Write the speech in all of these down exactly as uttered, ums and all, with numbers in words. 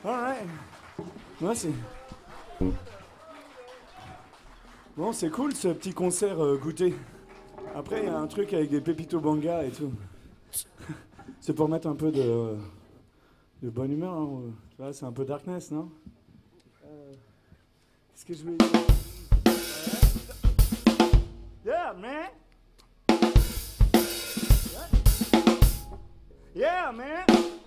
Alright. Merci. Bon, c'est cool ce petit concert euh, goûter. Après, il y a un truc avec des pépitos banga et tout. C'est pour mettre un peu de, de bonne humeur. Hein. Tu vois, c'est un peu darkness, non? euh, Qu'est-ce que je voulais dire? Yeah, man! Yeah, man!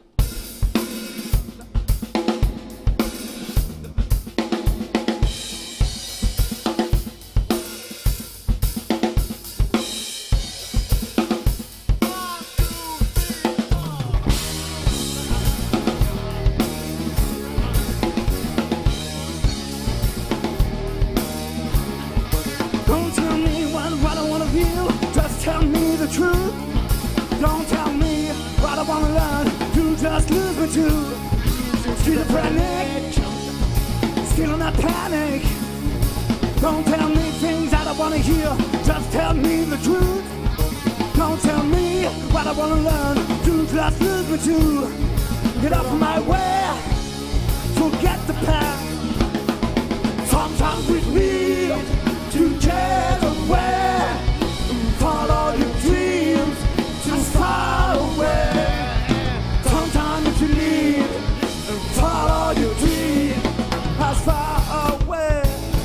Don't tell me what I wanna learn, you just lose me to schizophrenic, still in that panic. Don't tell me things I don't wanna hear, just tell me the truth. Don't tell me what I wanna learn, you just lose me to get off my way, forget the past. Sometimes we need to get away, follow your dreams too far away. Sometimes if you need, follow your dream as far away.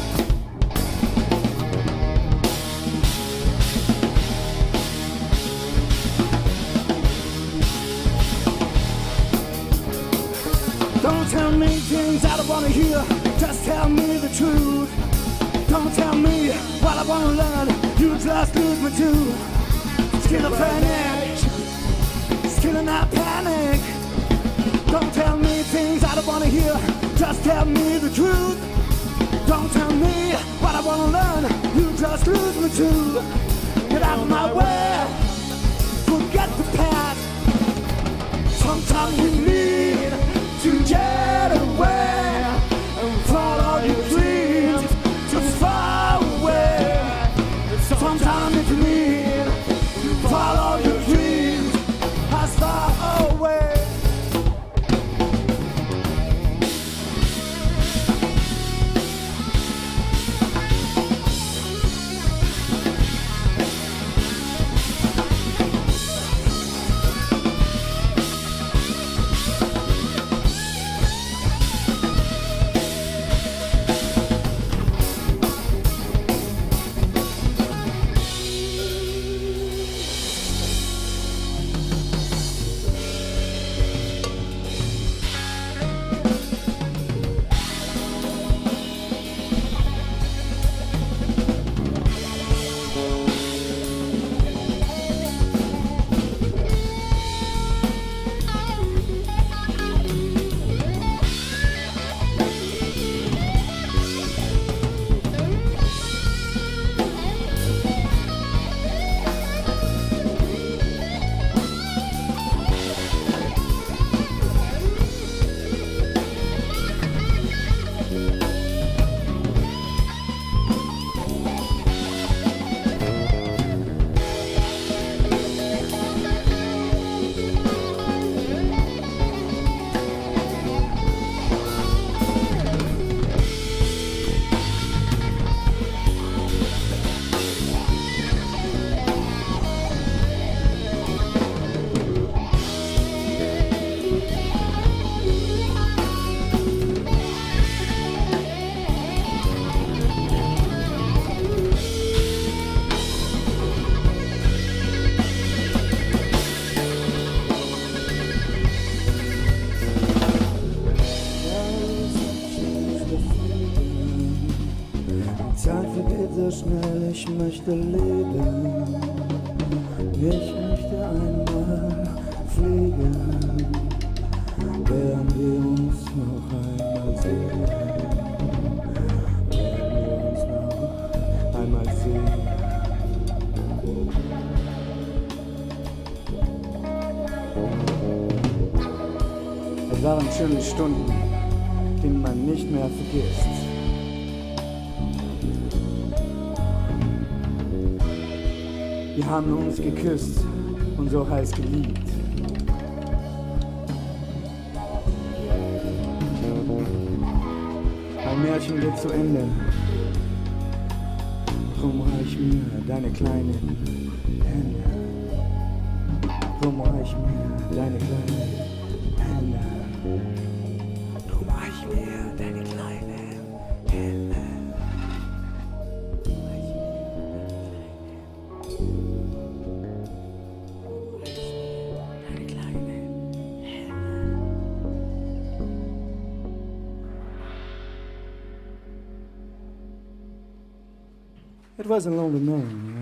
Don't tell me things I don't wanna hear, just tell me the truth. Don't tell me what I wanna learn, you just lose me to schizophrenic, still in that panic. Don't tell me things I don't wanna hear, just tell me the truth. Don't tell me what I wanna learn, you just lose me to get out of my way, forget the past. Sometimes we need to get away and follow your dreams too far away. Sometimes if you need, follow your dreams as far away. Schnell, ich möchte leben, ich möchte einmal fliegen, werden wir uns noch einmal sehen, werden wir uns noch einmal sehen. Es waren schöne Stunden, die man nicht mehr vergisst. Wir haben uns geküsst und so heiß geliebt. Märchen geht zu Ende. Drum reich mir deine kleinen Hände. Drum reich mir deine kleinen Hände. Drum reich mir deine kleinen Hände. It was a lonely man,